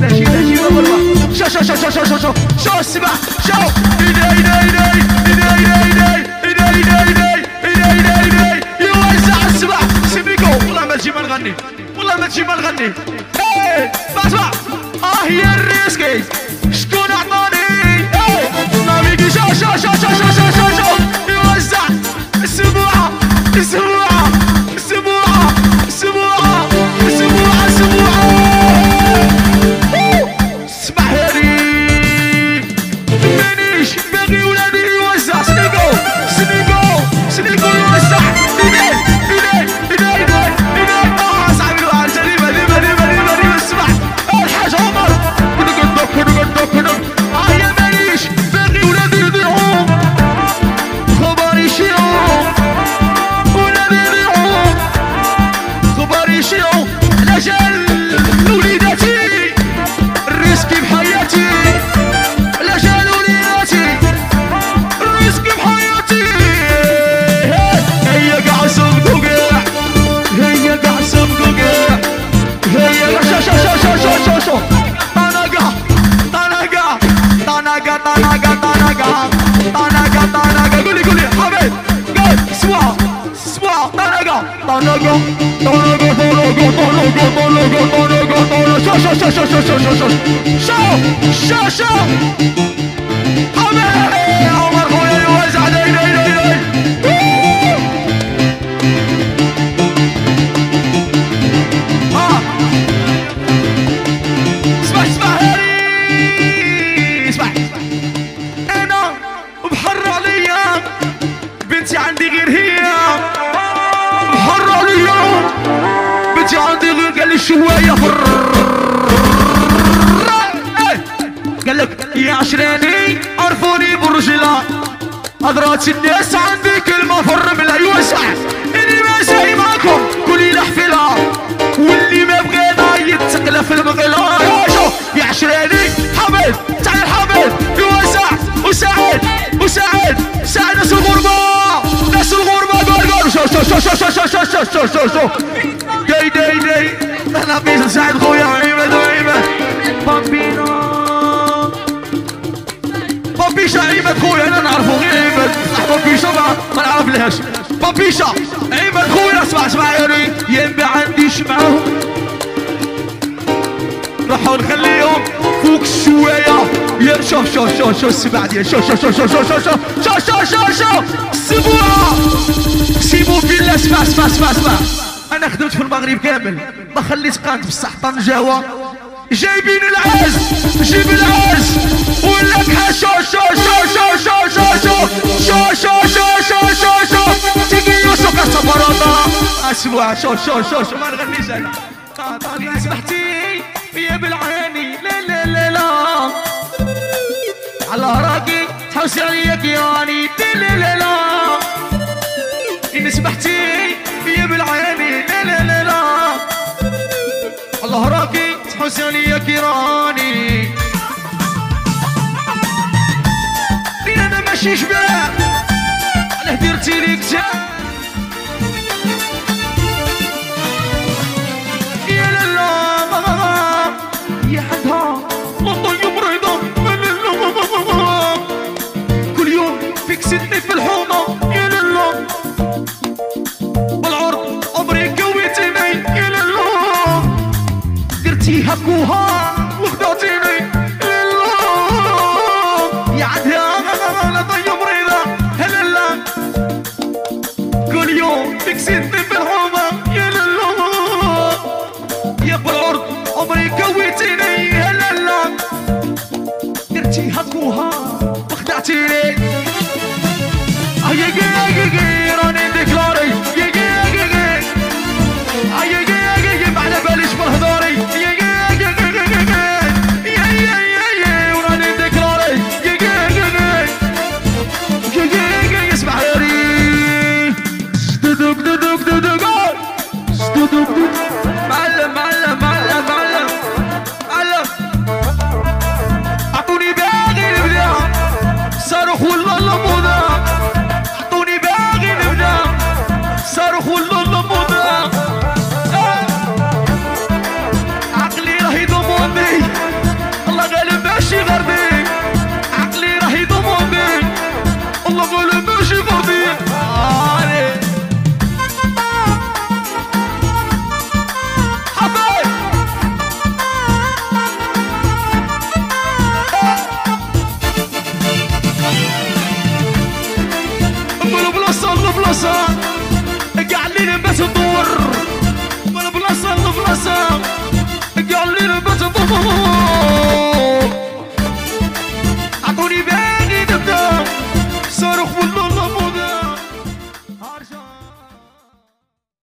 جينا بالله. شو اسمع شو يوزع اسمع سيبيكو والله ما تجي ما نغني والله ما تجي ما نغني. اسمع يا الريسكي شكون عطاني ناميكي شو يوزع السبوعة السبوعة السبوعة السبوعة السبوعة السبوعة. اسمع يا ريم مانيش باغي ولادي يوزع سنيكو سنيكو يوزع صاحبي واحد جريمة ديما اسمع الحاج عمر يا مانيش باغي ولادي يضيعوا خبر يشيعوا ولادي يضيعوا خبر يشيعوا على جال وليداتي الريسكي بحياتي على جال وليداتي الريسكي بحياتي. هيا قاع صمتو قاع هيا قاع صمتو قاع هيا شو طنقة قولي حبيب قول سوا طنقة شو حبيب عمر خويا يوزع داي اسمع اسمع انا بحر عليا بنتي عندي غير هي بحر عليا بنتي عندي غير قال لي شويه قال لك يا عشراني عرفوني بالرجله حضرات الناس عندي كلمه فر من اليوسع اني ما ساي معكم كلي حفله واللي ما بغينا يتقلى في المغلا. يا عشراني حبيب تعال حبيب يوسع وساعد ناس الغربة شو داي انا بيس نساعد خويا عيمة بابيشا عيمة خويا انا نعرفو غير عيمة بابيشا ما نعرف لهاش بابيشا عيمة خويا اسمع يا ريت ينبع عنديش معاهم راحوا نخليهم فوق الشوية يا شو السبع ديال شو السبوعة سيبو بالله. اسمع انا خدمت في المغرب كامل ما خليت قانت بصح طنجاوة جايبين العز جيب العز ولا بحال شو تيجي يوسف كالصبرانة اسمع شو ما نغنيش انا طاني سمحتي يا بالعاني لا على راقي تحوسي عليا كياني لا إن سمحتي يا بالعاني لا على راقي تحوسي عليا كيراني انا ماشي شباب علاه درتي لي كتاب يا لالا يا حدها والله مريضة كل يوم فيك ستني في الحومة يا لالا بالعرض عمري كويتيني يا لالا درتي هكوها وخدعتيني